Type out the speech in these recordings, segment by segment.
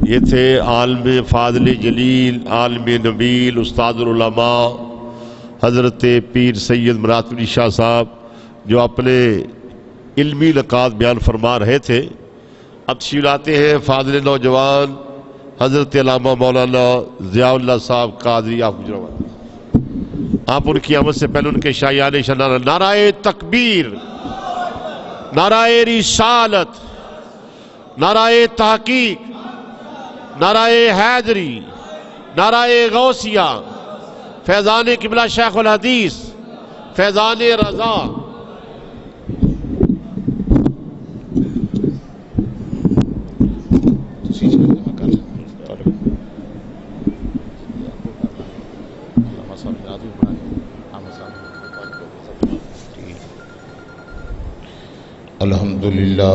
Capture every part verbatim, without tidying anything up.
یہ تھے عالم فاضل جلیل، عالم نبیل، استاد العلماء حضرت پیر سید مراتب علی شاہ صاحب، جو اپنے علمی نکات بیان فرما رہے تھے۔ اب تشریف لاتے ہیں فاضل نوجوان حضرت علامہ مولانا ضیاء اللہ صاحب قادری گجرات۔ آپ ان کی آمد سے پہلے ان کے شایان شنارہ نعرہ تکبیر، نعرہ رسالت، نعرہ تحقیق، نعرہ حیدری، نعرہ غوثیہ، فیضان قبلہ شیخ الحدیث، فیضان رضا۔ الحمدللہ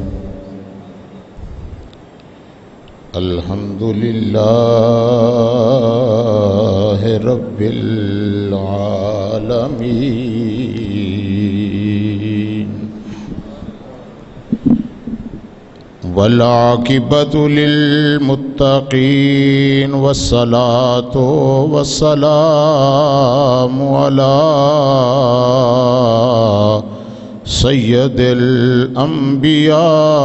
الحمدللہ رب العالمین والعاقبۃ للمتقین والصلاۃ والسلام علی سید الانبیاء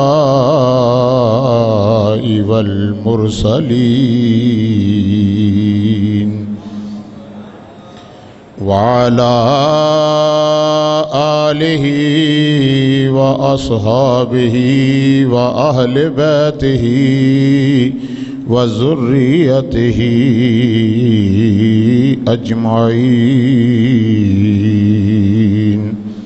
والمرسلین وعلى آلہ واصحابہ واہل بیتہ وذریتہ اجمعین۔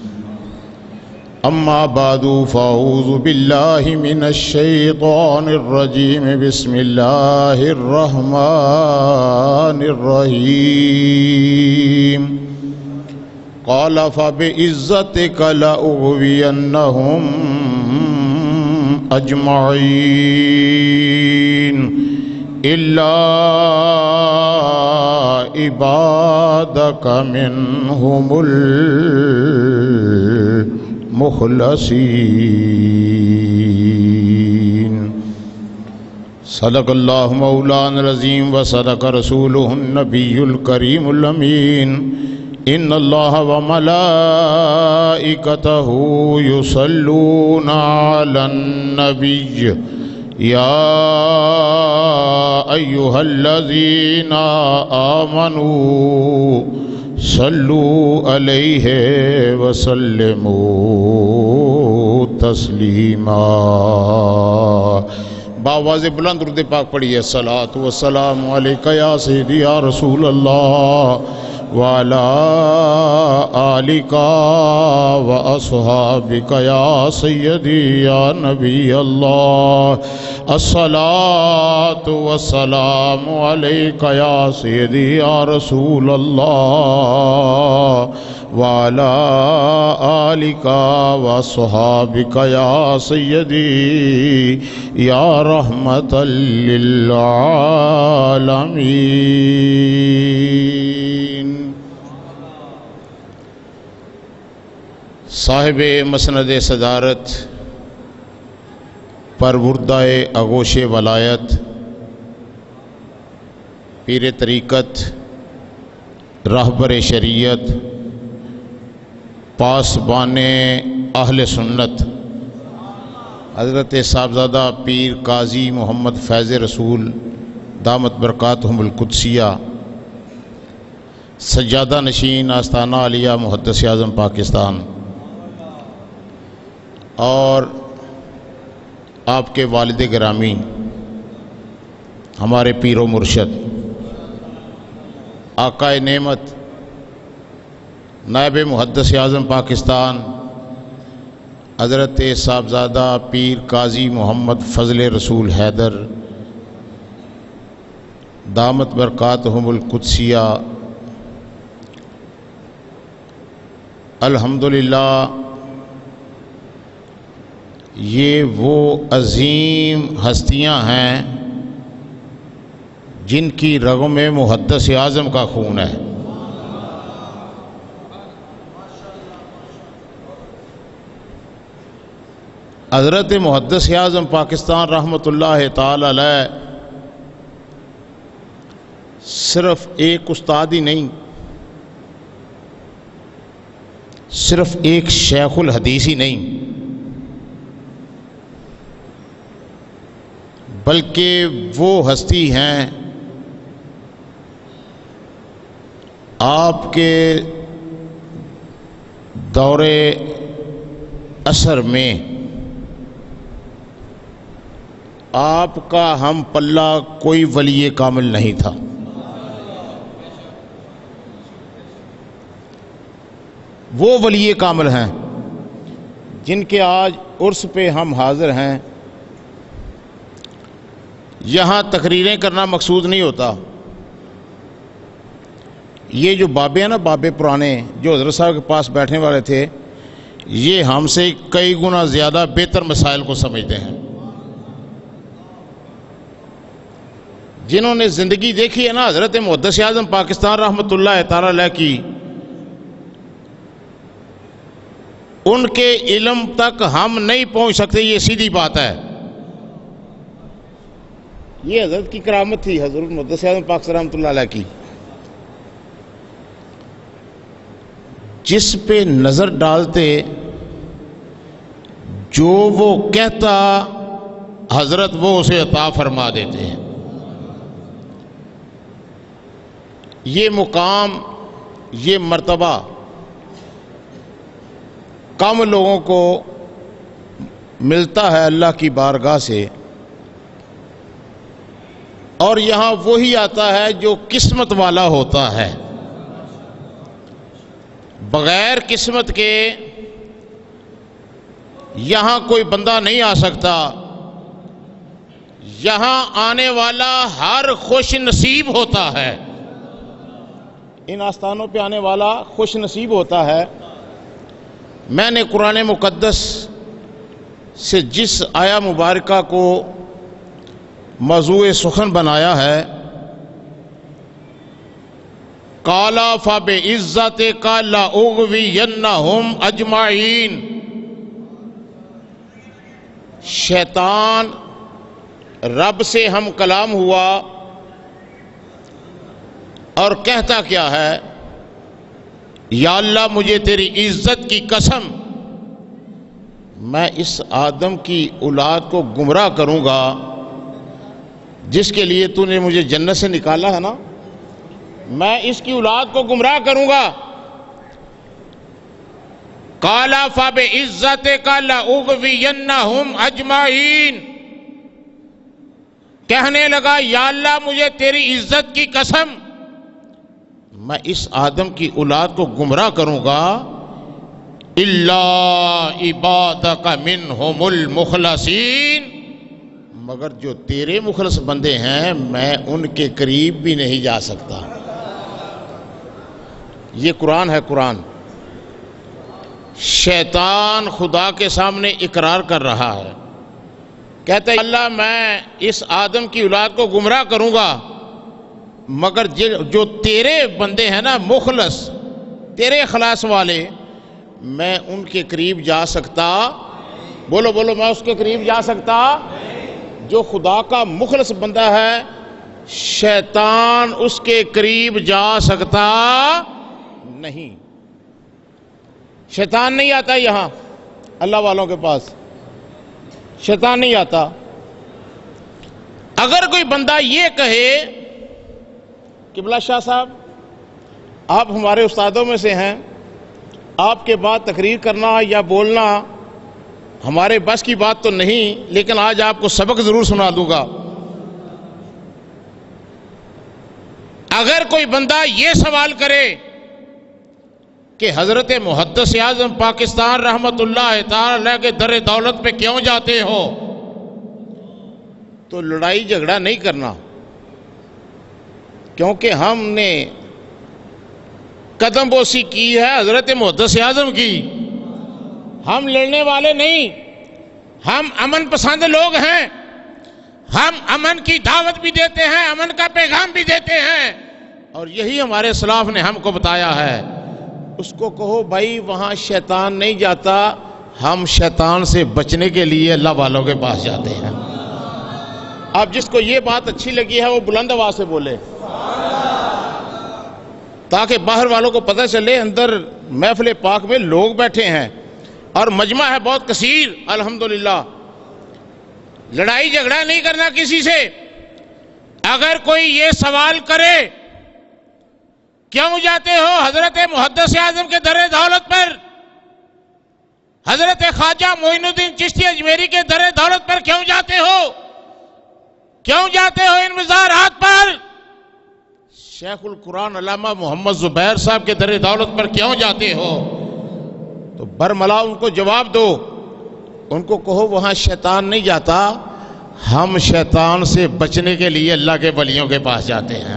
اما بعد فاعوذ باللہ من الشیطان الرجیم، بسم اللہ الرحمن الرحیم۔ قال فبعزتک لأغوینہم اجمعین الا عبادک منہم المخلصین۔ صدق اللہ مولانا العظیم وصدق رسولہ النبی الکریم الامین۔ ان اللہ وملائکتہ یصلون علی النبی یا ایہا الذین آمنوا صلوا علیہ وسلموا تسلیما۔ باواز بلند درود پاک پڑھیے۔ الصلاۃ والسلام علیک یا سیدی یا رسول اللہ وعلی آلک واصحابک یا سیدی یا نبی اللہ۔ الصلاۃ والسلام علیک یا سیدی یا رسول اللہ وعلی آلک واصحابک یا سیدی یا رحمت للعالمین۔ صاحب مسند صدارت، پروردہ آغوش ولایت، پیر طریقت، راہبر شریعت، پاسبان اہل سنت، حضرت صاحبزادہ پیر قاضی محمد فیض رسول دامت برکاتہم القدسیہ، سجادہ نشین آستانہ عالیہ محدث اعظم پاکستان، اور آپ کے والد گرامی ہمارے پیر و مرشد آقا نعمت نائب محدث اعظم پاکستان حضرت صاحبزادہ پیر قاضی محمد فضل رسول حیدر دامت برکاتہم القدسیہ، الحمدللہ یہ وہ عظیم ہستیاں ہیں جن کی رگوں میں محدث اعظم کا خون ہے۔ حضرت محدث اعظم پاکستان رحمۃ اللہ تعالی علیہ صرف ایک استاد ہی نہیں، صرف ایک شیخ الحدیث ہی نہیں، بلکہ وہ ہستی ہیں آپ کے دور عصر میں آپ کا ہم پلہ کوئی ولی کامل نہیں تھا۔ وہ ولی کامل ہیں جن کے آج عرس پہ ہم حاضر ہیں۔ یہاں تقریریں کرنا مقصود نہیں ہوتا۔ یہ جو بابے ہیں نا، بابے پرانے جو حضرت صاحب کے پاس بیٹھنے والے تھے، یہ ہم سے کئی گنا زیادہ بہتر مسائل کو سمجھتے ہیں۔ جنہوں نے زندگی دیکھی ہے نا حضرت محدث اعظم پاکستان رحمۃ اللہ تعالی علیہ کی، ان کے علم تک ہم نہیں پہنچ سکتے، یہ سیدھی بات ہے۔ یہ حضرت کی کرامت تھی، حضرت محدث اعظم پاکستان رحمۃ اللہ علیہ کی، جس پہ نظر ڈالتے جو وہ کہتا حضرت وہ اسے عطا فرما دیتے ہیں۔ یہ مقام، یہ مرتبہ کم لوگوں کو ملتا ہے اللہ کی بارگاہ سے، اور یہاں وہی آتا ہے جو قسمت والا ہوتا ہے۔ بغیر قسمت کے یہاں کوئی بندہ نہیں آ سکتا۔ یہاں آنے والا ہر خوش نصیب ہوتا ہے، ان آستانوں پہ آنے والا خوش نصیب ہوتا ہے۔ میں نے قرآن مقدس سے جس آیا مبارکہ کو موضوع سخن بنایا ہے، قَالَ فَبِعِزَّتِكَ لَأُغْوِيَنَّهُمْ أَجْمَعِينَ، شیطان رب سے ہم کلام ہوا اور کہتا کیا ہے، یا اللہ مجھے تیری عزت کی قسم، میں اس آدم کی اولاد کو گمراہ کروں گا جس کے لیے تو نے مجھے جنت سے نکالا ہے نا، میں اس کی اولاد کو گمراہ کروں گا۔ قَالَ فَبِعِزَّتِكَ لَأُغْوِيَنَّهُمْ أَجْمَعِينَ، کہنے لگا یا اللہ مجھے تیری عزت کی قسم، میں اس آدم کی اولاد کو گمراہ کروں گا، إِلَّا عِبَادَكَ مِنْهُمُ الْمُخْلَصِينَ، مگر جو تیرے مخلص بندے ہیں میں ان کے قریب بھی نہیں جا سکتا۔ یہ قرآن ہے، قرآن۔ شیطان خدا کے سامنے اقرار کر رہا ہے، کہتا ہے اللہ میں اس آدم کی اولاد کو گمراہ کروں گا، مگر جو تیرے بندے ہیں نا مخلص، تیرے اخلاص والے، میں ان کے قریب جا سکتا؟ بولو بولو، میں اس کے قریب جا سکتا؟ جو خدا کا مخلص بندہ ہے شیطان اس کے قریب جا سکتا نہیں۔ شیطان نہیں آتا یہاں اللہ والوں کے پاس، شیطان نہیں آتا۔ اگر کوئی بندہ یہ کہے قبلہ شاہ صاحب آپ ہمارے استادوں میں سے ہیں، آپ کے بعد تقریر کرنا یا بولنا ہمارے بس کی بات تو نہیں، لیکن آج آپ کو سبق ضرور سنا دوں گا۔ اگر کوئی بندہ یہ سوال کرے کہ حضرت محدث اعظم پاکستان رحمت اللہ تعالی کے در دولت پہ کیوں جاتے ہو، تو لڑائی جھگڑا نہیں کرنا، کیونکہ ہم نے قدم بوسی کی ہے حضرت محدث اعظم کی، ہم لڑنے والے نہیں، ہم امن پسند لوگ ہیں، ہم امن کی دعوت بھی دیتے ہیں، امن کا پیغام بھی دیتے ہیں، اور یہی ہمارے اسلاف نے ہم کو بتایا ہے۔ اس کو کہو بھائی وہاں شیطان نہیں جاتا، ہم شیطان سے بچنے کے لیے اللہ والوں کے پاس جاتے ہیں۔ اب جس کو یہ بات اچھی لگی ہے وہ بلند آواز سے بولے۔ تاکہ باہر والوں کو پتہ چلے اندر محفل پاک میں لوگ بیٹھے ہیں اور مجمع ہے بہت کثیر الحمدللہ. لڑائی جھگڑا نہیں کرنا کسی سے. اگر کوئی یہ سوال کرے کیوں جاتے ہو حضرت محدث اعظم کے در دولت پر، حضرت خواجہ معین الدین چشتی اجمیری کے در دولت پر کیوں جاتے ہو، کیوں جاتے ہو ان مزارات پر، شیخ القرآن علامہ محمد زبیر صاحب کے در دولت پر کیوں جاتے ہو، تو برملا ان کو جواب دو. ان کو کہو وہاں شیطان نہیں جاتا، ہم شیطان سے بچنے کے لیے اللہ کے ولیوں کے پاس جاتے ہیں.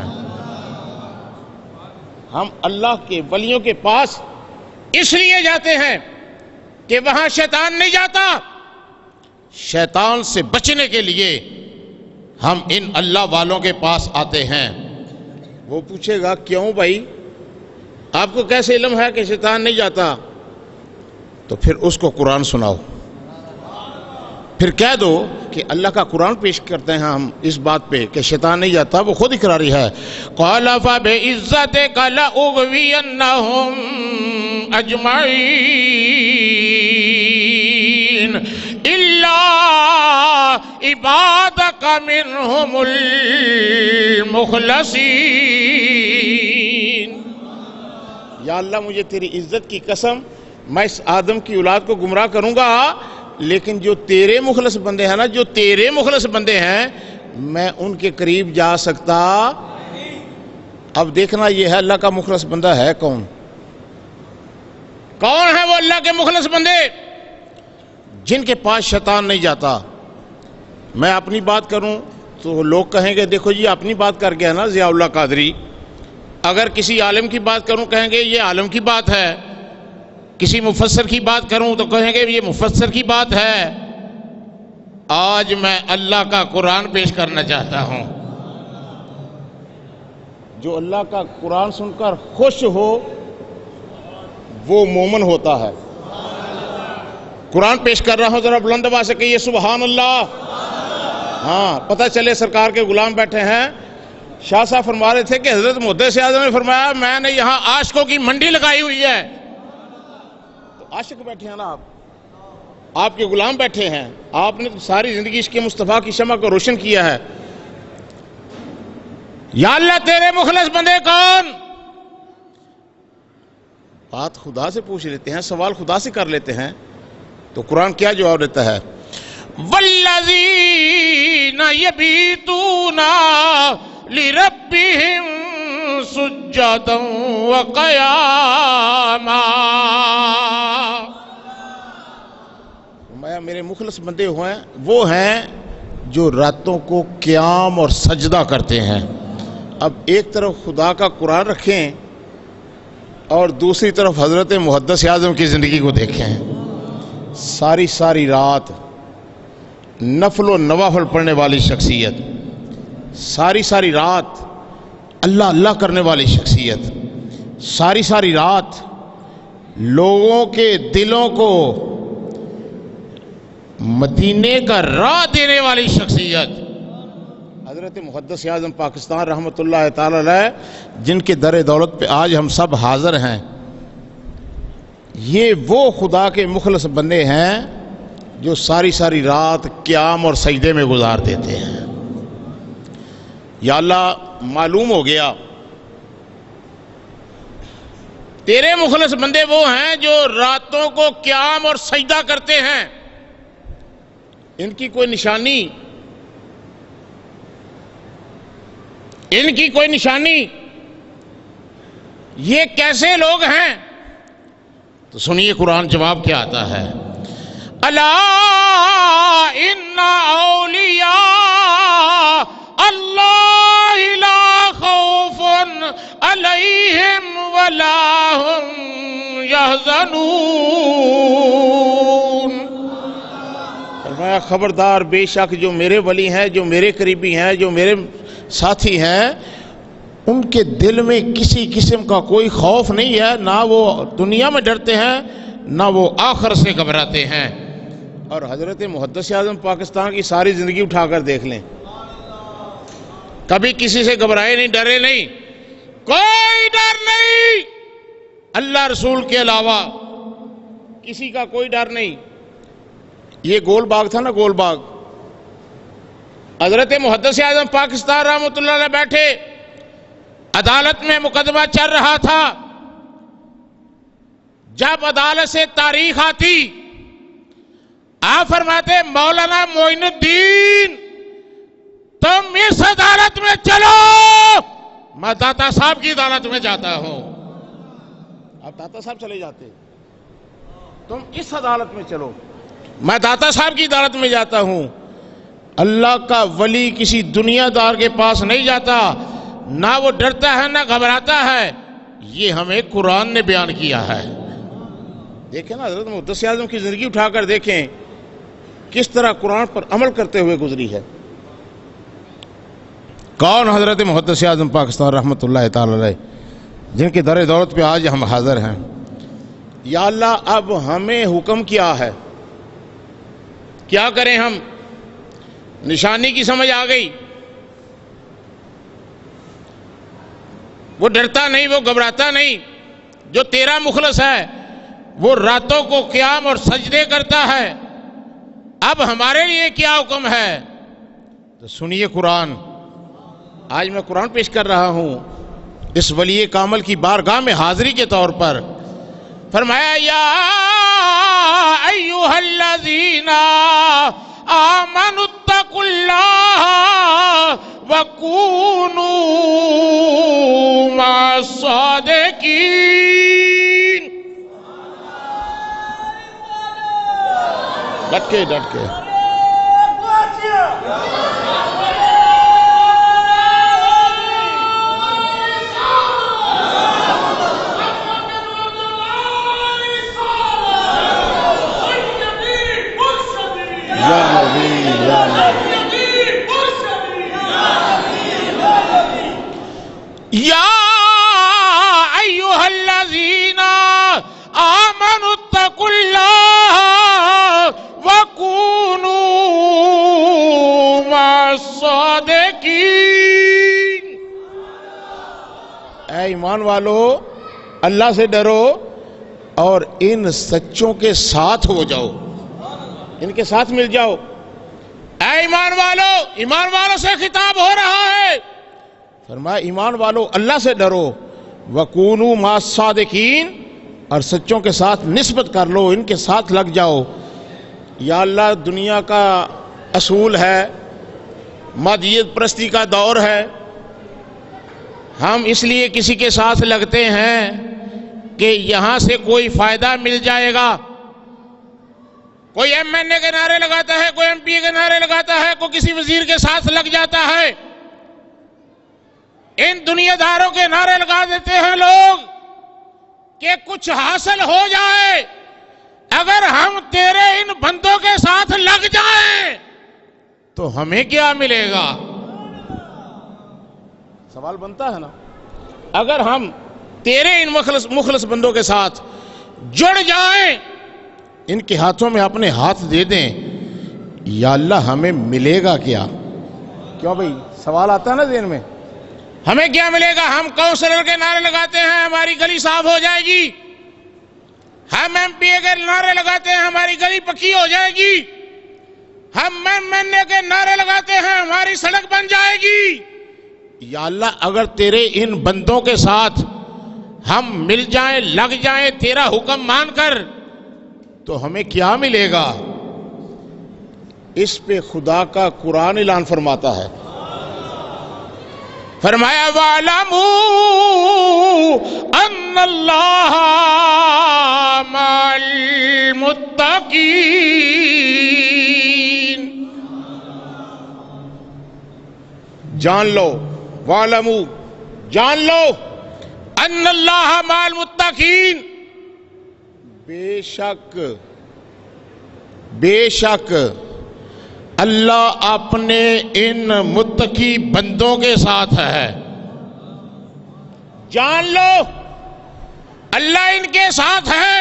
ہم اللہ کے ولیوں کے پاس اس لیے جاتے ہیں کہ وہاں شیطان نہیں جاتا. شیطان سے بچنے کے لیے ہم ان اللہ والوں کے پاس آتے ہیں. وہ پوچھے گا کیوں بھائی، آپ کو کیسے علم ہے کہ شیطان نہیں جاتا؟ تو پھر اس کو قرآن سناؤ، پھر کہہ دو کہ اللہ کا قرآن پیش کرتے ہیں ہم اس بات پہ کہ شیطان نہیں جاتا. وہ خود اقراری ہے. قَالَ فَبِعِزَّتِكَ لَأُغْوِيَنَّهُمْ أَجْمَعِينَ إِلَّا عِبَادَكَ مِنْهُمُ الْمُخْلَصِينَ. یا اللہ مجھے تیری عزت کی قسم، میں اس آدم کی اولاد کو گمراہ کروں گا، لیکن جو تیرے مخلص بندے ہیں نا، جو تیرے مخلص بندے ہیں، میں ان کے قریب جا سکتا. اب دیکھنا یہ ہے اللہ کا مخلص بندہ ہے کون؟ کون ہے وہ اللہ کے مخلص بندے جن کے پاس شیطان نہیں جاتا؟ میں اپنی بات کروں تو لوگ کہیں گے دیکھو جی اپنی بات کر گیا نا ضیاء اللہ قادری. اگر کسی عالم کی بات کروں کہیں گے یہ عالم کی بات ہے. کسی مفسر کی بات کروں تو کہیں گے یہ مفسر کی بات ہے. آج میں اللہ کا قرآن پیش کرنا چاہتا ہوں. جو اللہ کا قرآن سن کر خوش ہو وہ مومن ہوتا ہے. قرآن پیش کر رہا ہوں، ذرا بلند آواز سے کہیے سبحان اللہ. ہاں پتہ چلے سرکار کے غلام بیٹھے ہیں. شاہ صاحب فرما رہے تھے کہ حضرت محدث اعظم نے فرمایا میں نے یہاں عاشقوں کی منڈی لگائی ہوئی ہے. عاشق بیٹھے ہیں نا، آپ آپ کے غلام بیٹھے ہیں. آپ نے ساری زندگی عشق مصطفیٰ کی شمع کو روشن کیا ہے. یا اللہ تیرے مخلص بندے کون؟ بات خدا سے پوچھ لیتے ہیں، سوال خدا سے کر لیتے ہیں. تو قرآن کیا جواب دیتا ہے؟ وَالَّذِينَ يَبِيتُونَ لِرَبِّهِمْ سُجَّدًا وَقِيَامًا. میرے مخلص بندے ہوئے وہ ہیں جو راتوں کو قیام اور سجدہ کرتے ہیں. اب ایک طرف خدا کا قرآن رکھیں اور دوسری طرف حضرت محدث اعظم کی زندگی کو دیکھیں. ساری ساری رات نفل و نوافل پڑھنے والی شخصیت، ساری ساری رات اللہ اللہ کرنے والی شخصیت، ساری ساری رات لوگوں کے دلوں کو مدینے کا راہ دینے والی شخصیت حضرت محدث اعظم پاکستان رحمۃ اللہ تعالی علیہ، جن کے در دولت پہ آج ہم سب حاضر ہیں. یہ وہ خدا کے مخلص بندے ہیں جو ساری ساری رات قیام اور سجدے میں گزار دیتے ہیں. یا اللہ معلوم ہو گیا تیرے مخلص بندے وہ ہیں جو راتوں کو قیام اور سجدہ کرتے ہیں. ان کی کوئی نشانی ان کی کوئی نشانی یہ کیسے لوگ ہیں؟ تو سنیے قرآن جواب کیا آتا ہے. الا ان اولیاء اللہ لا خوف علیہم ولا هم يحزنون. فرمایا خبردار، بے شک جو میرے ولی ہیں، جو میرے قریبی ہیں، جو میرے ساتھی ہیں، ان کے دل میں کسی قسم کا کوئی خوف نہیں ہے. نہ وہ دنیا میں ڈرتے ہیں نہ وہ آخر سے گھبراتے ہیں. اور حضرت محدث اعظم پاکستان کی ساری زندگی اٹھا کر دیکھ لیں، کبھی کسی سے گھبرائے نہیں، ڈرے نہیں. کوئی ڈر نہیں اللہ رسول کے علاوہ کسی کا کوئی ڈر نہیں. یہ گول باغ تھا نا، گول باغ، حضرت محدث اعظم پاکستان رحمۃ اللہ علیہ بیٹھے، عدالت میں مقدمہ چل رہا تھا. جب عدالت سے تاریخ آتی، آپ فرماتے مولانا معین الدین تم اس عدالت میں چلو، میں داتا صاحب کی عدالت میں جاتا ہوں. آپ داتا صاحب چلے جاتے، تم اس عدالت میں چلو، میں داتا صاحب کی عدالت میں جاتا ہوں. اللہ کا ولی کسی دنیا دار کے پاس نہیں جاتا، نہ وہ ڈرتا ہے نہ گھبراتا ہے. یہ ہمیں قرآن نے بیان کیا ہے. دیکھیں نا حضرت محدث اعظم کی زندگی اٹھا کر دیکھیں کس طرح قرآن پر عمل کرتے ہوئے گزری ہے. کون حضرت محدث اعظم پاکستان رحمۃ اللہ تعالی علیہ، جن کے در دولت پہ آج ہم حاضر ہیں. یا اللہ اب ہمیں حکم کیا ہے، کیا کریں ہم؟ نشانی کی سمجھ آ گئی. وہ ڈرتا نہیں، وہ گھبراتا نہیں. جو تیرا مخلص ہے وہ راتوں کو قیام اور سجدے کرتا ہے. اب ہمارے لیے کیا حکم ہے؟ تو سنیے قرآن. آج میں قرآن پیش کر رہا ہوں اس ولی کامل کی بارگاہ میں حاضری کے طور پر. فرمایا یا ایھا الذین آمنوا اتقوا اللہ وکونوا مع الصادقین. ڈٹ کے ڈٹ کے یا ایھا الذین آمنوا اتقوا اللہ وکونوا مع الصادقین. اے ایمان والو اللہ سے ڈرو اور ان سچوں کے ساتھ ہو جاؤ، ان کے ساتھ مل جاؤ. اے ایمان والو، ایمان والوں سے خطاب ہو رہا ہے. فرمایا ایمان والو اللہ سے ڈرو، وَكُونُوا مَعَ الصَّادِقِينَ، اور سچوں کے ساتھ نسبت کر لو، ان کے ساتھ لگ جاؤ. یا اللہ دنیا کا اصول ہے، مادیت پرستی کا دور ہے. ہم اس لیے کسی کے ساتھ لگتے ہیں کہ یہاں سے کوئی فائدہ مل جائے گا. کوئی ایم این اے کے نعرے لگاتا ہے، کوئی ایم پی اے کے نعرے لگاتا ہے، کوئی کسی وزیر کے ساتھ لگ جاتا ہے. ان دنیا داروں کے نعرے لگا دیتے ہیں لوگ کہ کچھ حاصل ہو جائے. اگر ہم تیرے ان بندوں کے ساتھ لگ جائیں تو ہمیں کیا ملے گا؟ سوال بنتا ہے نا. اگر ہم تیرے ان مخلص مخلص بندوں کے ساتھ جڑ جائیں، ان کے ہاتھوں میں اپنے ہاتھ دے دیں، یا اللہ ہمیں ملے گا کیا؟ کیوں بھئی سوال آتا ہے نا ذہن میں، ہمیں کیا ملے گا؟ ہم کونسلر کے نعرے لگاتے ہیں ہماری گلی صاف ہو جائے گی، ہم ایم پی اے کے نعرے لگاتے ہیں ہماری گلی پکی ہو جائے گی، ہم ایم این اے کے نعرے لگاتے ہیں ہماری سڑک بن جائے گی. یا اللہ اگر تیرے ان بندوں کے ساتھ ہم مل جائیں، لگ جائیں تیرا حکم مان کر، تو ہمیں کیا ملے گا؟ اس پہ خدا کا قرآن اعلان فرماتا ہے. فرمایا وَاعْلَمُوا أَنَّ اللَّهَ مَعَ الْمُتَّقِينَ. جان لو، وَاعْلَمُوا جان لو، أَنَّ اللَّهَ مَعَ الْمُتَّقِينَ، بے شک بے شک اللہ اپنے ان متقی بندوں کے ساتھ ہے. جان لو اللہ ان کے ساتھ ہے.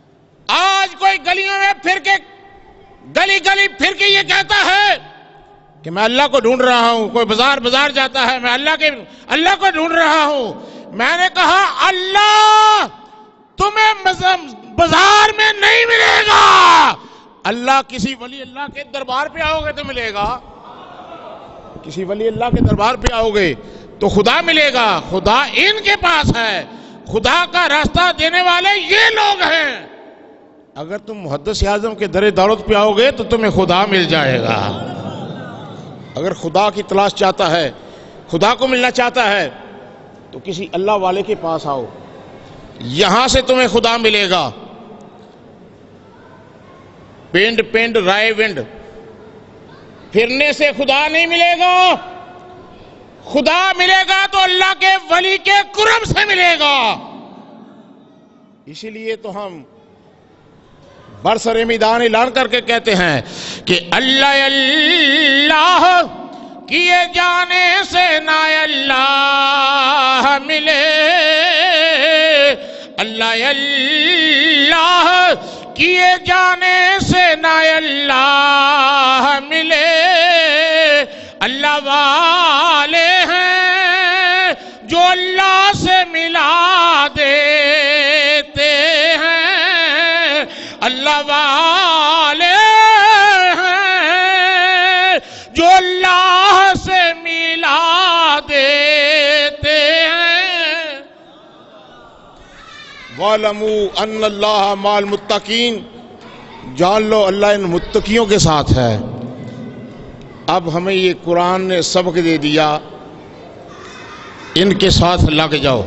آج کوئی گلیوں میں پھر کے گلی گلی پھر کے یہ کہتا ہے کہ میں اللہ کو ڈھونڈ رہا ہوں. کوئی بازار بازار جاتا ہے, میں اللہ کے اللہ کو ڈھونڈ رہا ہوں. میں نے کہا اللہ تمہیں بازار میں نہیں ملے گا, اللہ کسی ولی اللہ کے دربار پہ آؤ گے تو ملے گا. کسی ولی اللہ کے دربار پہ آؤ گے تو خدا ملے گا. خدا ان کے پاس ہے, خدا کا راستہ دینے والے یہ لوگ ہیں. اگر تم محدث اعظم کے در دولت پہ آؤ گے تو تمہیں خدا مل جائے گا. اگر خدا کی تلاش چاہتا ہے, خدا کو ملنا چاہتا ہے, تو کسی اللہ والے کے پاس آؤ, یہاں سے تمہیں خدا ملے گا. پینڈ پینڈ رائے ونڈ پھرنے سے خدا نہیں ملے گا. خدا ملے گا تو اللہ کے ولی کے کرم سے ملے گا. اسی لیے تو ہم برسر میدان اعلان کر کے کہتے ہیں کہ اللہ اللہ کیے جانے سے نہ اللہ ملے, اللہ اللہ کیے جانے سے نہ اللہ ملے. اللہ والے ہیں جو اللہ سے ملا دیتے ہیں, اللہ والے ہیں جو اللہ سے ملا دیتے ہیں. وَاعْلَمُوا أَنَّ اللَّهَ مَعَ الْمُتَّقِينَ, جان لو اللہ ان متقیوں کے ساتھ ہے. اب ہمیں یہ قرآن نے سبق دے دیا, ان کے ساتھ لگ جاؤ,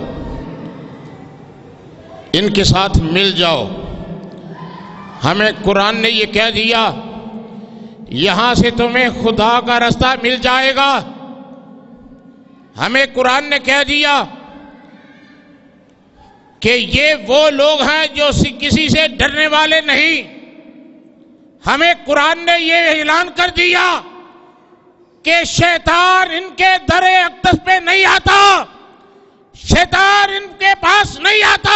ان کے ساتھ مل جاؤ. ہمیں قرآن نے یہ کہہ دیا یہاں سے تمہیں خدا کا راستہ مل جائے گا. ہمیں قرآن نے کہہ دیا کہ یہ وہ لوگ ہیں جو کسی سے ڈرنے والے نہیں. ہمیں قرآن نے یہ اعلان کر دیا کہ شیطان ان کے در اقدس پہ نہیں آتا, شیطان ان کے پاس نہیں آتا.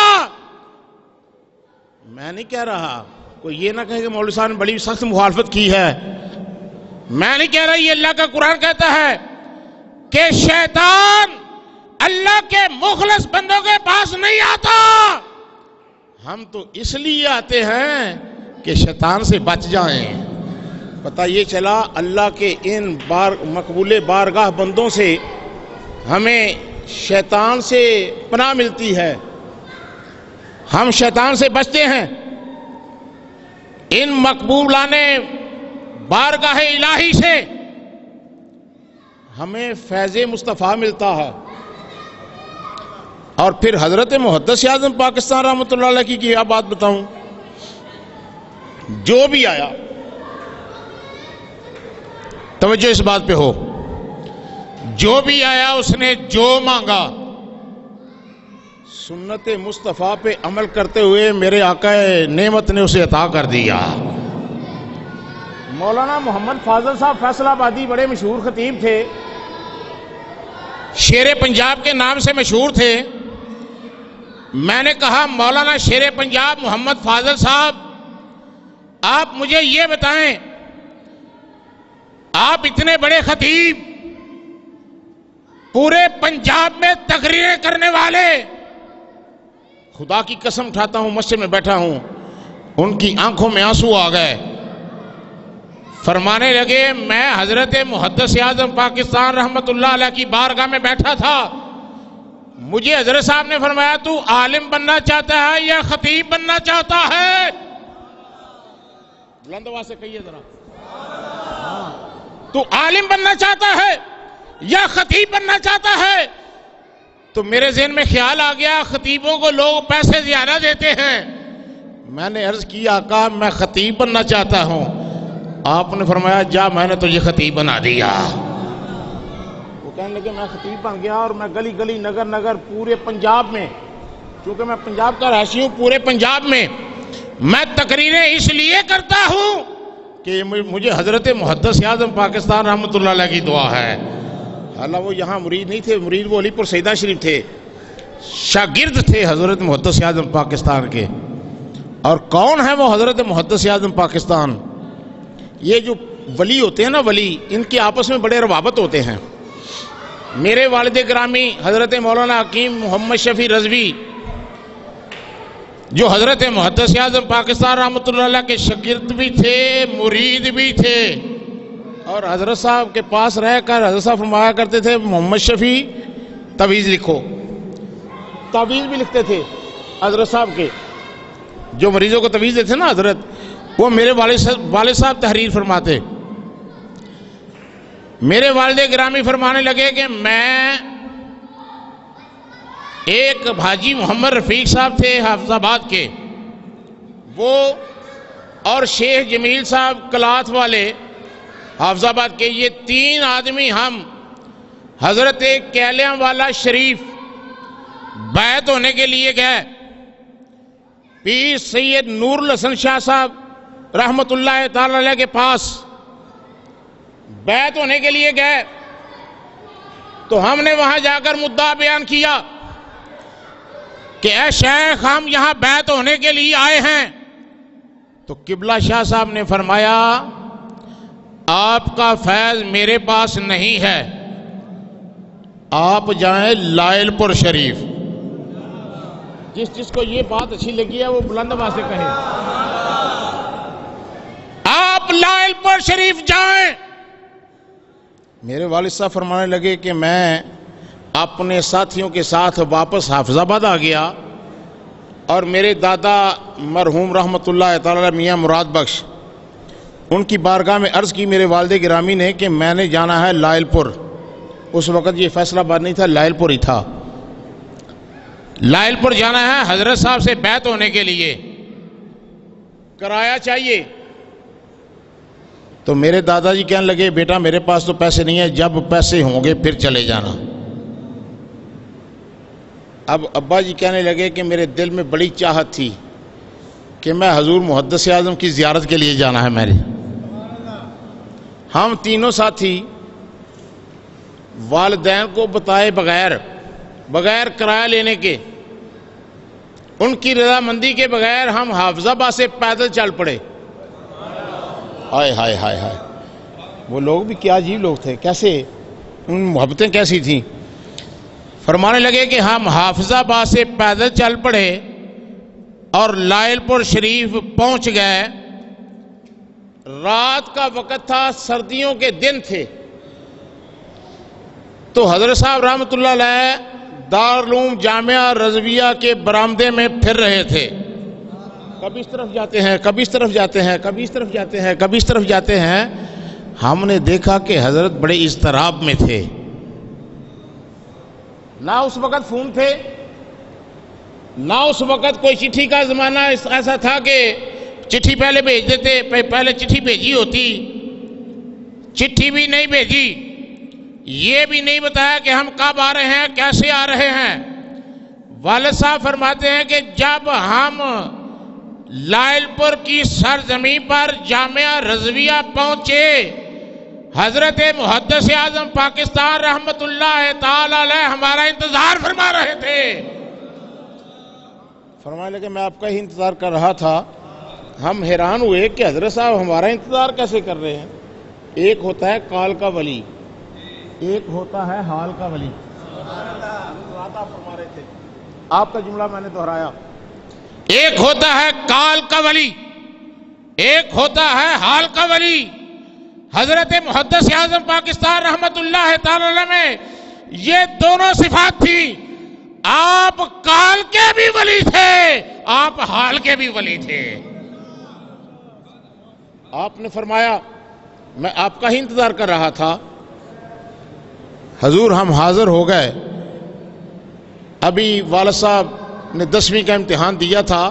میں نہیں کہہ رہا, کوئی یہ نہ کہے کہ مولوی صاحب نے بڑی سخت مخالفت کی ہے. میں نہیں کہہ رہا, یہ اللہ کا قرآن کہتا ہے کہ شیطان اللہ کے مخلص بندوں کے پاس نہیں آتا. ہم تو اس لیے آتے ہیں کہ شیطان سے بچ جائیں. پتہ یہ چلا اللہ کے ان بار مقبول بارگاہ بندوں سے ہمیں شیطان سے پناہ ملتی ہے, ہم شیطان سے بچتے ہیں. ان مقبولان بارگاہ الہی سے ہمیں فیض مصطفیٰ ملتا ہے. اور پھر حضرت محدث اعظم پاکستان رحمۃ اللہ علیہ کی کیا بات بتاؤں, جو بھی آیا, توجہ اس بات پہ ہو, جو بھی آیا اس نے جو مانگا سنت مصطفیٰ پہ عمل کرتے ہوئے میرے آقا نعمت نے اسے عطا کر دیا. مولانا محمد فاضل صاحب فیصل آبادی بڑے مشہور خطیب تھے, شیر پنجاب کے نام سے مشہور تھے. میں نے کہا مولانا شیر پنجاب محمد فاضل صاحب, آپ مجھے یہ بتائیں, آپ اتنے بڑے خطیب, پورے پنجاب میں تقریریں کرنے والے, خدا کی قسم اٹھاتا ہوں مسجد میں بیٹھا ہوں, ان کی آنکھوں میں آنسو آ گئے. فرمانے لگے میں حضرت محدث اعظم پاکستان رحمت اللہ علیہ کی بارگاہ میں بیٹھا تھا, مجھے حضرت صاحب نے فرمایا تو عالم بننا چاہتا ہے یا خطیب بننا چاہتا ہے؟ بلند آواز سے کہیے ذرا, تو عالم بننا چاہتا ہے یا خطیب بننا چاہتا ہے؟ تو میرے ذہن میں خیال آ گیا خطیبوں کو لوگ پیسے زیادہ دیتے ہیں. میں نے عرض کیا آقا میں خطیب بننا چاہتا ہوں. آپ نے فرمایا جا, میں نے تجھے خطیب بنا دیا. وہ کہنے لگے میں خطیب بن گیا اور میں گلی گلی نگر نگر پورے پنجاب میں, چونکہ میں پنجاب کا رہائشی ہوں, پورے پنجاب میں میں تقریریں اس لیے کرتا ہوں کہ مجھے حضرت محدث اعظم پاکستان رحمت اللہ علیہ کی دعا ہے. حالانکہ وہ یہاں مرید نہیں تھے, مرید وہ علی پور سیدہ شریف تھے, شاگرد تھے حضرت محدث اعظم پاکستان کے. اور کون ہے وہ حضرت محدث اعظم پاکستان؟ یہ جو ولی ہوتے ہیں نا ولی، ان کے آپس میں بڑے روابط ہوتے ہیں. میرے والد گرامی حضرت مولانا حکیم محمد شفیع رضوی جو حضرت محدث اعظم پاکستان رحمۃ اللہ علیہ کے شاگرد بھی تھے، مرید بھی تھے، اور حضرت صاحب کے پاس رہ کر حضرت صاحب فرمایا کرتے تھے محمد شفیع تعویذ لکھو. تعویذ بھی لکھتے تھے حضرت صاحب کے، جو مریضوں کو تعویذ دیتے نا حضرت، وہ میرے والد صاحب تحریر فرماتے. میرے والد گرامی فرمانے لگے کہ میں ایک حاجی محمد رفیق صاحب تھے حافظ آباد کے، وہ اور شیخ جمیل صاحب کلات والے حافظ آباد کے، یہ تین آدمی ہم حضرت کیلیاں والا شریف بیعت ہونے کے لیے گئے. پیر سید نور الحسن شاہ صاحب رحمت اللہ تعالی علیہ کے پاس بیعت ہونے کے لیے گئے، تو ہم نے وہاں جا کر مدعا بیان کیا کہ اے شیخ ہم یہاں بیعت ہونے کے لیے آئے ہیں. تو قبلہ شاہ صاحب نے فرمایا آپ کا فیض میرے پاس نہیں ہے، آپ جائیں لائل پور شریف. جس جس کو یہ بات اچھی لگی ہے وہ بلند آواز سے کہے آپ لائل پور شریف جائیں. میرے والد صاحب فرمانے لگے کہ میں اپنے ساتھیوں کے ساتھ واپس حافظ آباد آ گیا، اور میرے دادا مرحوم رحمت اللہ تعالی میاں مراد بخش، ان کی بارگاہ میں عرض کی میرے والد گرامی نے کہ میں نے جانا ہے لائل پور. اس وقت یہ فیصلہ آباد نہیں تھا، لائل پور ہی تھا. لائل پور جانا ہے حضرت صاحب سے بیعت ہونے کے لیے، کرایہ چاہیے. تو میرے دادا جی کہنے لگے بیٹا میرے پاس تو پیسے نہیں ہیں، جب پیسے ہوں گے پھر چلے جانا. اب ابا جی کہنے لگے کہ میرے دل میں بڑی چاہت تھی کہ میں حضور محدث اعظم کی زیارت کے لیے جانا ہے میرے. ہم تینوں ساتھی والدین کو بتائے بغیر بغیر کرایہ لینے کے، ان کی رضامندی کے بغیر ہم حافظ آباد سے پیدل چل پڑے. ہائے ہائے ہائے ہائے، وہ لوگ بھی کیا عجیب لوگ تھے، کیسے ان محبتیں کیسی تھیں. فرمانے لگے کہ ہم حافظ آباد سے پیدل چل پڑے اور لائل پور شریف پہنچ گئے. رات کا وقت تھا، سردیوں کے دن تھے. تو حضرت صاحب رحمۃ اللہ علیہ دارالعلوم جامعہ رضویہ کے برآمدے میں پھر رہے تھے. کبھی اس طرف جاتے ہیں، کبھی اس طرف جاتے ہیں، کبھی اس طرف جاتے ہیں، کبھی اس طرف جاتے ہیں. ہم نے دیکھا کہ حضرت بڑے اضطراب میں تھے. نہ اس وقت فون تھے، نہ اس وقت کوئی چٹھی کا زمانہ ایسا تھا کہ چٹھی پہلے بھیج دیتے، پہلے چٹھی بھیجی ہوتی. چٹھی بھی نہیں بھیجی، یہ بھی نہیں بتایا کہ ہم کب آ رہے ہیں، کیسے آ رہے ہیں. والد صاحب فرماتے ہیں کہ جب ہم لائل پور کی سرزمین پر جامعہ رضویہ پہنچے، حضرت محدث اعظم پاکستان رحمت اللہ تعالی علیہ ہمارا انتظار فرما رہے تھے. فرمانے لگے میں آپ کا ہی انتظار کر رہا تھا. ہم حیران ہوئے کہ حضرت صاحب ہمارا انتظار کیسے کر رہے ہیں. ایک ہوتا ہے کال کا ولی، ایک ہوتا ہے حال کا ولی. فرما رہے تھے، آپ کا جملہ میں نے دہرایا. ایک ہوتا ہے کال کا ولی، ایک ہوتا ہے حال کا ولی. حضرت محدث اعظم پاکستان رحمت اللہ تعالی علیہ میں یہ دونوں صفات تھی. آپ کال کے بھی ولی تھے، آپ حال کے بھی ولی تھے. آپ نے فرمایا میں آپ کا ہی انتظار کر رہا تھا. حضور ہم حاضر ہو گئے. ابھی والد صاحب نے دسویں کا امتحان دیا تھا،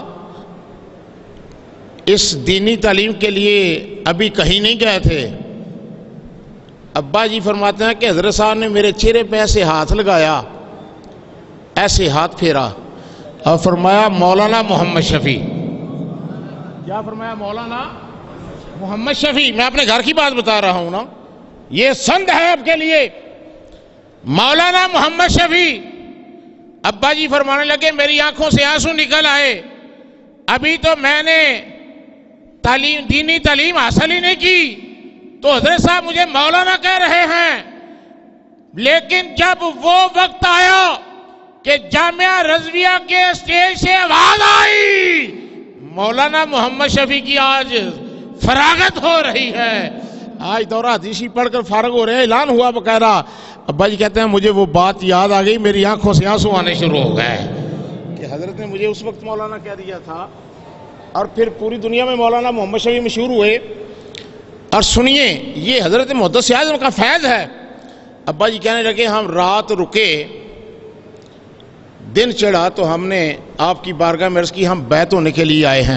اس دینی تعلیم کے لیے ابھی کہیں نہیں گئے تھے. ابا جی فرماتے ہیں کہ حضرت صاحب نے میرے چہرے پہ ایسے ہاتھ لگایا، ایسے ہاتھ پھیرا اور فرمایا مولانا محمد شفیع. کیا فرمایا؟ مولانا محمد شفیع. میں اپنے گھر کی بات بتا رہا ہوں نا، یہ سند ہے آپ کے لیے. مولانا محمد شفیع. ابا جی فرمانے لگے میری آنکھوں سے آنسو نکل آئے. ابھی تو میں نے تعلیم دینی تعلیم حاصل ہی نہیں کی تو حضرت صاحب مجھے مولانا کہہ رہے ہیں، لیکن جب وہ وقت آیا کہ جامعہ رضویہ کے اسٹیج سے آواز آئی مولانا محمد شفیع کی آج فراغت ہو رہی ہے، آج دورہ حدیثی پڑھ کر فارغ ہو رہے ہیں، اعلان ہوا بقاعدہ، ابا جی کہتے ہیں مجھے وہ بات یاد آ گئی، میری آنکھوں سے آنسو آنے شروع ہو گئے کہ حضرت نے مجھے اس وقت مولانا کہہ دیا تھا۔ اور پھر پوری دنیا میں مولانا محمد شفیع مشہور ہوئے۔ اور سنیے، یہ حضرت محدث اعظم کا فیض ہے۔ ابا جی کہنے لگے ہم رات رکے، دن چڑھا تو ہم نے آپ کی بارگاہ میں عرض کی ہم بیعت ہونے کے لیے آئے ہیں۔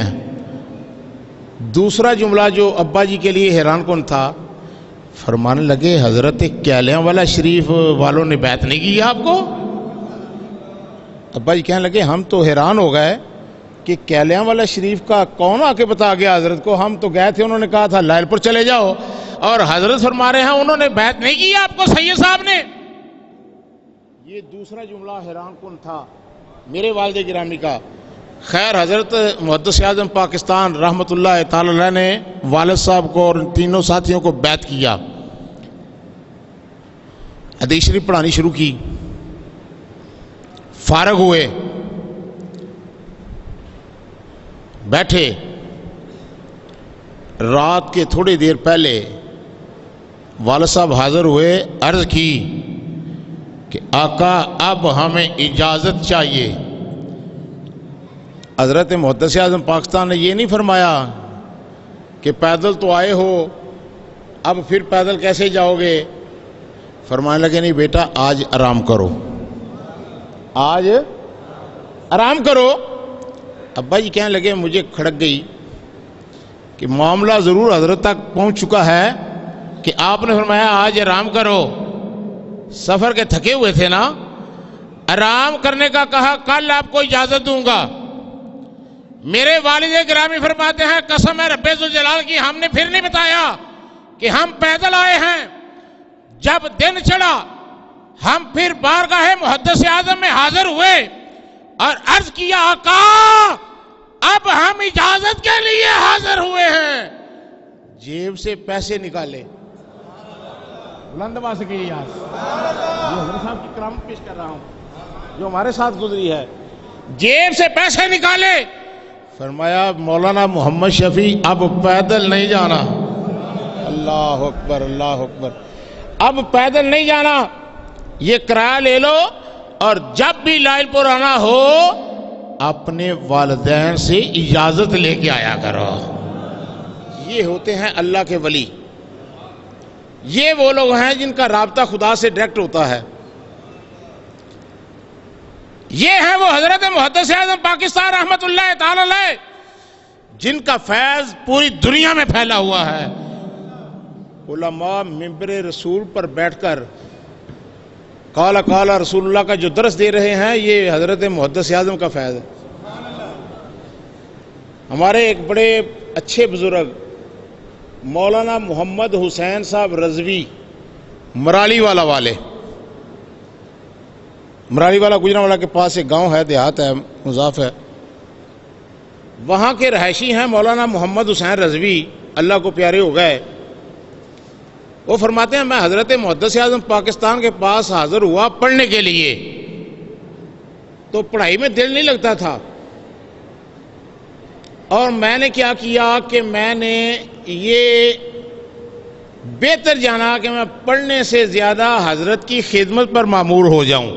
دوسرا جملہ جو ابا جی کے لیے حیران کن تھا، فرمانے لگے حضرت کیلیاں والا شریف والوں نے بیعت نہیں کی آپ کو؟ ابا جی کہنے لگے ہم تو حیران ہو گئے کہ کیلیاں والا شریف کا کون آ کے بتا گیا حضرت کو، ہم تو گئے تھے، انہوں نے کہا تھا لائل پور چلے جاؤ، اور حضرت فرما رہے ہیں انہوں نے بیعت نہیں کی آپ کو سید صاحب نے۔ یہ دوسرا جملہ حیران کن تھا میرے والد گرامی کا۔ خیر، حضرت محدث اعظم پاکستان رحمۃ اللہ تعالی علیہ نے والد صاحب کو اور تینوں ساتھیوں کو بیعت کیا، حدیث شریف پڑھانی شروع کی، فارغ ہوئے، بیٹھے، رات کے تھوڑی دیر پہلے والد صاحب حاضر ہوئے، عرض کی کہ آقا اب ہمیں اجازت چاہیے۔ حضرت محدث اعظم پاکستان نے یہ نہیں فرمایا کہ پیدل تو آئے ہو، اب پھر پیدل کیسے جاؤ گے؟ فرمانے لگے نہیں بیٹا آج آرام کرو، آج آرام کرو۔ ابا جی کہنے لگے مجھے کھڑک گئی کہ معاملہ ضرور حضرت تک پہنچ چکا ہے کہ آپ نے فرمایا آج آرام کرو، سفر کے تھکے ہوئے تھے نا، آرام کرنے کا کہا، کل آپ کو اجازت دوں گا۔ میرے والد گرامی فرماتے ہیں قسم ہے رب ذوالجلال کی ہم نے پھر نہیں بتایا کہ ہم پیدل آئے ہیں۔ جب دن چڑھا ہم پھر بارگاہ محدث اعظم میں حاضر ہوئے اور عرض کیا آقا اب ہم اجازت کے لیے حاضر ہوئے ہیں۔ جیب سے پیسے نکالے، بلند آواز سے کہیے یار، یہ حضرت صاحب کی کرامت پیش کر رہا ہوں جو ہمارے ساتھ گزری ہے۔ جیب سے پیسے نکالے، فرمایا مولانا محمد شفیع اب پیدل نہیں جانا، اللہ اکبر اللہ اکبر، اب پیدل نہیں جانا، یہ کرایہ لے لو اور جب بھی لائل پور آنا ہو اپنے والدین سے اجازت لے کے آیا کرو۔ یہ ہوتے ہیں اللہ کے ولی، یہ وہ لوگ ہیں جن کا رابطہ خدا سے ڈائریکٹ ہوتا ہے۔ یہ ہیں وہ حضرت محدث اعظم پاکستان رحمت اللہ تعالی علیہ جن کا فیض پوری دنیا میں پھیلا ہوا ہے۔ علماء منبر رسول پر بیٹھ کر قال قال رسول اللہ کا جو درس دے رہے ہیں، یہ حضرت محدث اعظم کا فیض ہے۔ ہمارے ایک بڑے اچھے بزرگ مولانا محمد حسین صاحب رضوی مرالی والا والے، مرالی والا گجرانوالہ کے پاس ایک گاؤں ہے، دیہات ہے، مضاف ہے، وہاں کے رہائشی ہیں مولانا محمد حسین رضوی، اللہ کو پیارے ہو گئے۔ وہ فرماتے ہیں میں حضرت محدث اعظم پاکستان کے پاس حاضر ہوا پڑھنے کے لیے، تو پڑھائی میں دل نہیں لگتا تھا، اور میں نے کیا کیا کہ میں نے یہ بہتر جانا کہ میں پڑھنے سے زیادہ حضرت کی خدمت پر مامور ہو جاؤں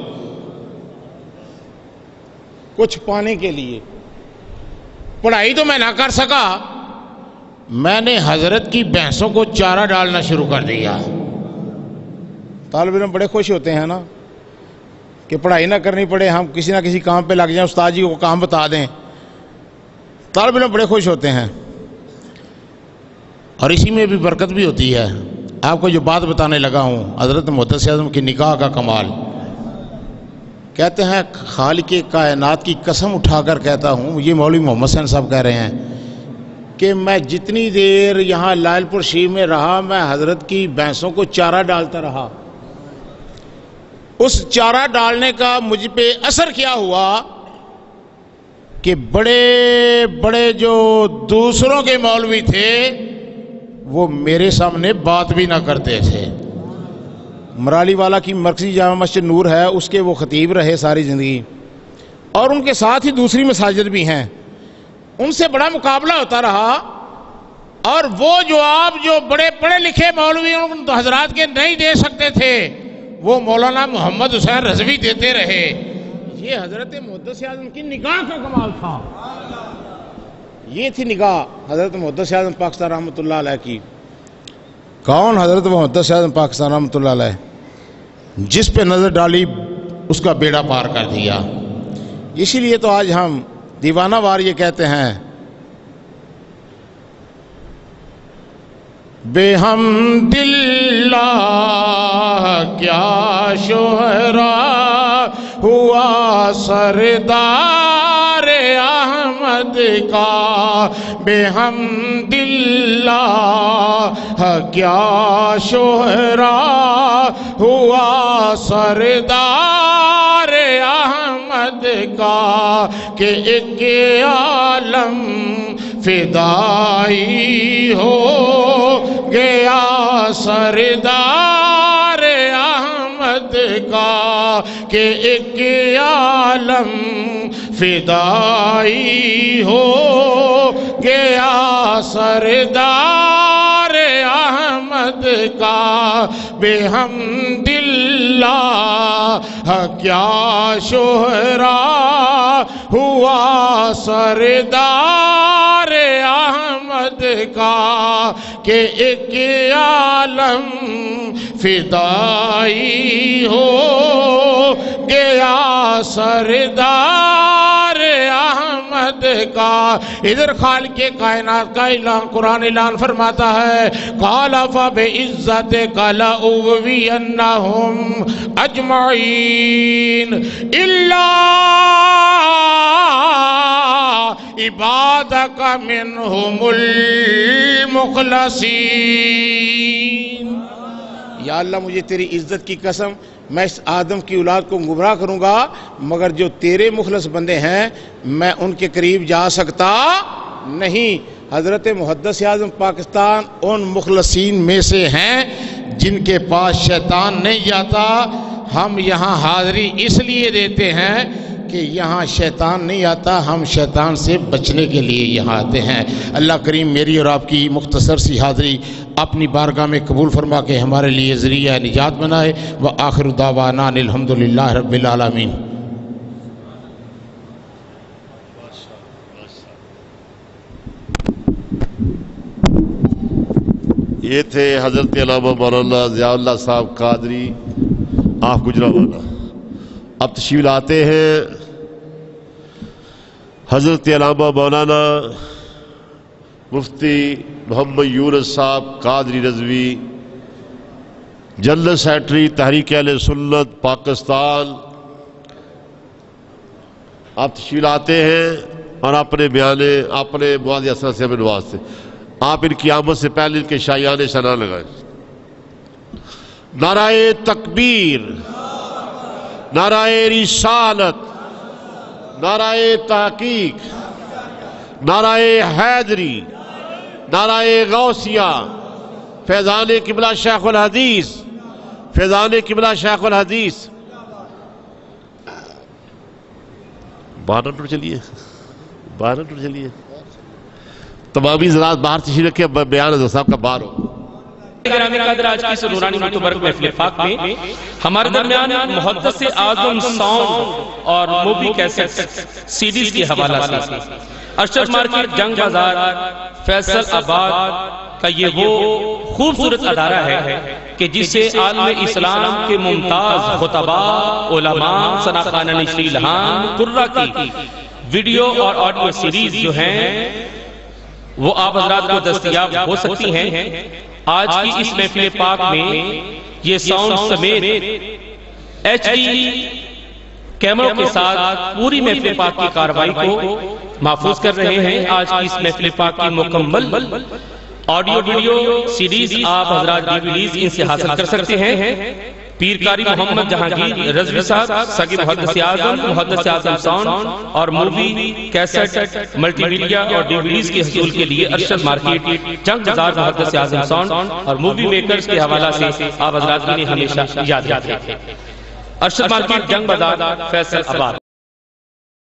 کچھ پانے کے لیے۔ پڑھائی تو میں نہ کر سکا، میں نے حضرت کی بھینسوں کو چارہ ڈالنا شروع کر دیا۔ طالب علم بڑے خوش ہوتے ہیں نا کہ پڑھائی نہ کرنی پڑے، ہم کسی نہ کسی کام پہ لگ جائیں، استاد جی کو کام بتا دیں، طالب علم بڑے خوش ہوتے ہیں، اور اسی میں بھی برکت بھی ہوتی ہے۔ آپ کو جو بات بتانے لگا ہوں حضرت محدث اعظم کی نکاح کا کمال، کہتے ہیں خالق کائنات کی قسم اٹھا کر کہتا ہوں، یہ مولوی محمد حسین صاحب کہہ رہے ہیں کہ میں جتنی دیر یہاں لائل پور شریف میں رہا میں حضرت کی بھینسوں کو چارہ ڈالتا رہا۔ اس چارہ ڈالنے کا مجھ پہ اثر کیا ہوا کہ بڑے بڑے جو دوسروں کے مولوی تھے وہ میرے سامنے بات بھی نہ کرتے تھے۔ مرالی والا کی مرکزی جامع مسجد نور ہے، اس کے وہ خطیب رہے ساری زندگی، اور ان کے ساتھ ہی دوسری مساجد بھی ہیں، ان سے بڑا مقابلہ ہوتا رہا، اور وہ جواب جو بڑے پڑھے لکھے مولوی ان حضرات کے نہیں دے سکتے تھے وہ مولانا محمد حسین رضوی دیتے رہے۔ یہ حضرت محدث اعظم کی نگاہ کا کمال تھا، یہ تھی نگاہ حضرت محدث اعظم پاکستان رحمۃ اللہ علیہ کی۔ کون حضرت محدث اعظم پاکستان رحمۃ اللہ علیہ؟ جس پہ نظر ڈالی اس کا بیڑا پار کر دیا۔ اسی لیے تو آج ہم دیوانہ وار یہ کہتے ہیں، بے حمد اللہ کیا شہرا ہوا سردار احمد کا، بے حمد اللہ کیا شہرا ہوا سردار احمد کا، کہ ایک عالم فدائی ہو گیا سردار احمد کا، کہ ایک عالم فدائی ہو گیا سردار احمد کا، بے حمد اللہ کیا شہرا ہوا سردار احمد کا، کہ ایک عالم فدائی ہو گیا سردار احمد کا۔ ادھر خالق کائنات کا اعلان قرآن اعلان فرماتا ہے، قال فبعزتک لأغوینہم اجمعین الا عبادک منہم المخلصین۔ یا اللہ مجھے تیری عزت کی قسم، میں اس آدم کی اولاد کو گمراہ کروں گا، مگر جو تیرے مخلص بندے ہیں میں ان کے قریب جا سکتا نہیں۔ حضرت محدث اعظم پاکستان ان مخلصین میں سے ہیں جن کے پاس شیطان نہیں جاتا۔ ہم یہاں حاضری اس لیے دیتے ہیں کہ یہاں شیطان نہیں آتا، ہم شیطان سے بچنے کے لیے یہاں آتے ہیں۔ اللہ کریم میری اور آپ کی مختصر سی حاضری اپنی بارگاہ میں قبول فرما کے ہمارے لیے ذریعہ نجات بنائے۔ وآخر دعوانا ان الحمدللہ رب العالمین۔ یہ تھے حضرت علامہ مولانا ضیاء اللہ صاحب قادری آف گجرانوالہ۔ اب تشریف لاتے ہیں حضرت علامہ مولانا مفتی محمد یونس صاحب قادری رضوی، جنرل سیکرٹری تحریک اہل سنت پاکستان۔ آپ تشریف لاتے ہیں اور اپنے بیانے اپنے معاذ اثر سے ہمیں نوازتے ہیں۔ آپ ان کی آمد سے پہلے ان کے شایان ثنا لگائیں۔ نعرہ تکبیر، نعرہ رسالت، نعرہ تحقیق، نعرہ حیدری، نعرہ غوثیہ، فیضان قبلہ شیخ الحدیث، فیضان قبلہ شیخ الحدیث۔ باہر نہ چلیے، باہر نہ چلیے، تمامی ذرات باہر تشریف رکھے، بیان حضرت صاحب کا باہر ہو۔ گرامی قدر آج کی سرورانی متبرک محفل پاک میں ہمارے درمیان محدث اعظم ساؤنڈ اور موبی کیسٹ سیڈیز کے حوالہ سے ارشد مارکیٹ جنگ بازار فیصل آباد کا یہ وہ خوبصورت ادارہ ہے کہ جسے عالم اسلام کے ممتاز خطباء، علماء، ثناخوان نشری لہان، قرہ کی ویڈیو اور آڈیو سیریز جو ہیں وہ آپ حضرات کو دستیاب ہو سکتی ہیں۔ آج کی اس محفل پاک میں یہ ساؤنڈ سمیت ایچ ڈی کیمروں کے ساتھ پوری محفل پاک کی کاروائی کو محفوظ کر رہے ہیں۔ آج کی اس محفل پاک کی مکمل آڈیو ویڈیو سیریز آپ حضرات ڈی وی ڈیز ان سے حاصل کر سکتے ہیں۔ پیرکاری محمد جہانگیر رضوی صاحب، سگی محدث اعظم، محدث اعظم ساؤنڈ اور مووی کیسٹ ملٹی میڈیا اور ڈی وی ڈیز کے حصول کے لیے ارشد مارکیٹ جنگ بازار محدث اعظم ساؤنڈ اور مووی میکرز کے حوالہ سے آپ حضرات نے ہمیشہ یاد رکھیں۔ ارشد مارکیٹ جنگ بازار فیصل آباد۔